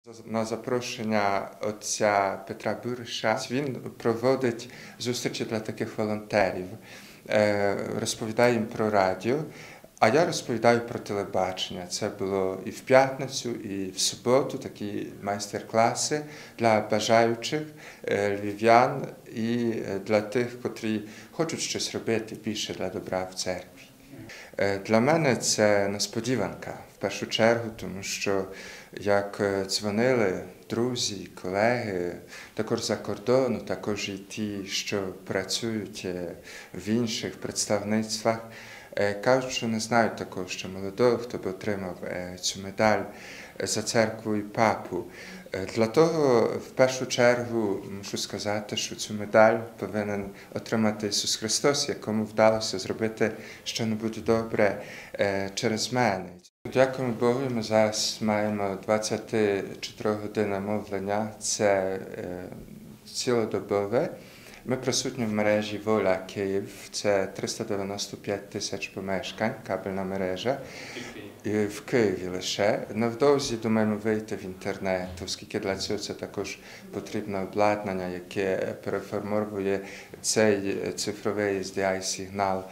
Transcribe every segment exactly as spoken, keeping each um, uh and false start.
На запрошення отця Петра Буриша він проводить зустрічі для таких волонтерів, розповідає їм про радіо, а я розповідаю про телебачення. Це було і в п'ятницю, і в суботу такі майстер-класи для бажаючих львів'ян і для тих, котрі хочуть щось робити більше для добра в церкві. Для мене це несподіванка, в першу чергу, тому що як дзвонили друзі, колеги, також за кордону, також і ті, що працюють в інших представництвах, кажуть, що не знають такого ще молодого, хто б отримав цю медаль за церкву і папу. Для того, в першу чергу, мушу сказати, що цю медаль повинен отримати Ісус Христос, якому вдалося зробити щось добре через мене. Дякуємо Богу, ми зараз маємо двадцятичотиригодинне мовлення, це цілодобове. Ми присутні в мережі Воля Київ, це триста дев'яносто п'ять тисяч помешкань, кабельна мережа, і в Києві лише. Невдовзі думаємо вийти в інтернет, оскільки для цього це також потрібне обладнання, яке переформовує цей цифровий ес ді ай-сигнал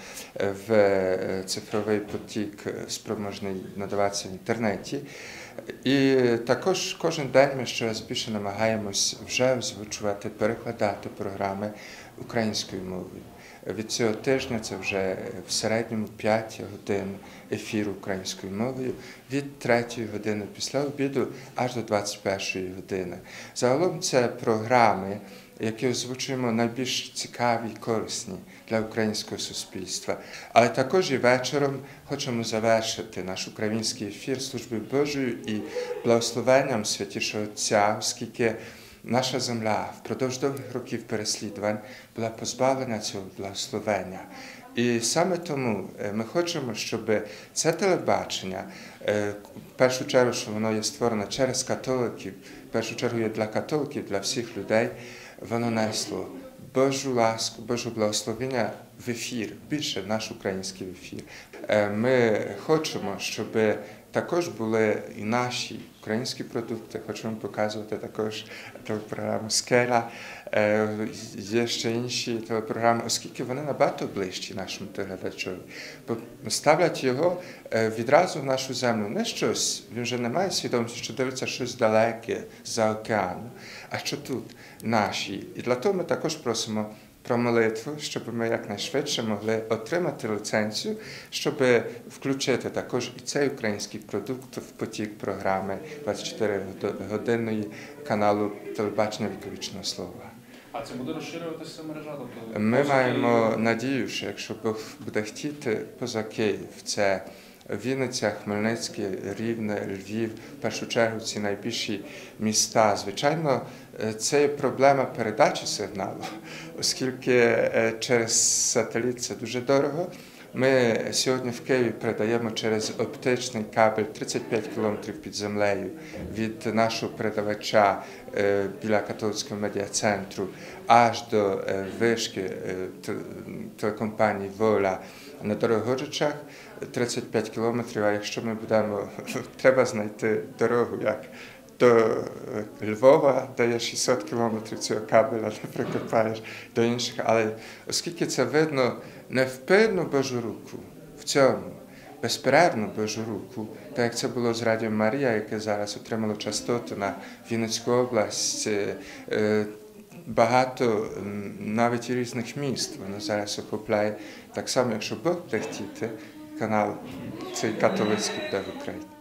в цифровий потік, спроможний надаватися в інтернеті. І також кожен день ми щось більше намагаємось вже озвучувати, перекладати програми українською мовою. Від цього тижня це вже в середньому п'ять годин ефіру українською мовою, від третьої години після обіду аж до двадцять першої години. Загалом це програми, які озвучуємо найбільш цікаві і корисні для українського суспільства. Але також і вечором хочемо завершити наш український ефір службою Божою і благословенням Святішого Отця, оскільки наша земля впродовж довгих років переслідувань була позбавлена цього благословення. І саме тому ми хочемо, щоб це телебачення, в першу чергу, що воно є створене через католиків, в першу чергу є для католиків, для всіх людей, воно несло Божу ласку, Божу благословення в ефір, більше в наш український ефір. Ми хочемо, щоб також були і наші українські продукти, хочемо показувати також телепрограму «Скеля», є ще інші телепрограми, оскільки вони набагато ближчі нашому телеглядачові. Ставлять його відразу в нашу землю. Не щось, він вже не має свідомості, що дивиться щось далеке за океану, а що тут наші. І для того ми також просимо про молитву, щоб ми якнайшвидше могли отримати ліцензію, щоб включити також і цей український продукт в потік програми двадцять чотири годинної каналу телебачення «Віковічного слова». А це буде розширюватися мережа? Тобто, ми маємо надію, що якщо Бог буде хотіти, поза Київ, це Вінниця, Хмельницький, Рівне, Львів, в першу чергу ці найбільші міста. Звичайно, це є проблема передачі сигналу, оскільки через сателіт це дуже дорого. Ми сьогодні в Києві передаємо через оптичний кабель тридцять п'ять кілометрів під землею від нашого передавача біля католицького медіа-центру аж до вишки телекомпанії «Воля» на Дорогожичах тридцять п'ять кілометрів, а якщо ми будемо, треба знайти дорогу, як до Львова, де є шістсот кілометрів цього кабеля, не прикопаєш до інших. Але оскільки це видно невпинну Божу руку в цьому, безперервну Божу руку, так як це було з Радіо Марія, яке зараз отримало частоту на Вінницьку область, багато навіть і різних міст воно зараз охопляє. Так само, якщо Бог буде хотіти, канал цей католицький буде в Україні.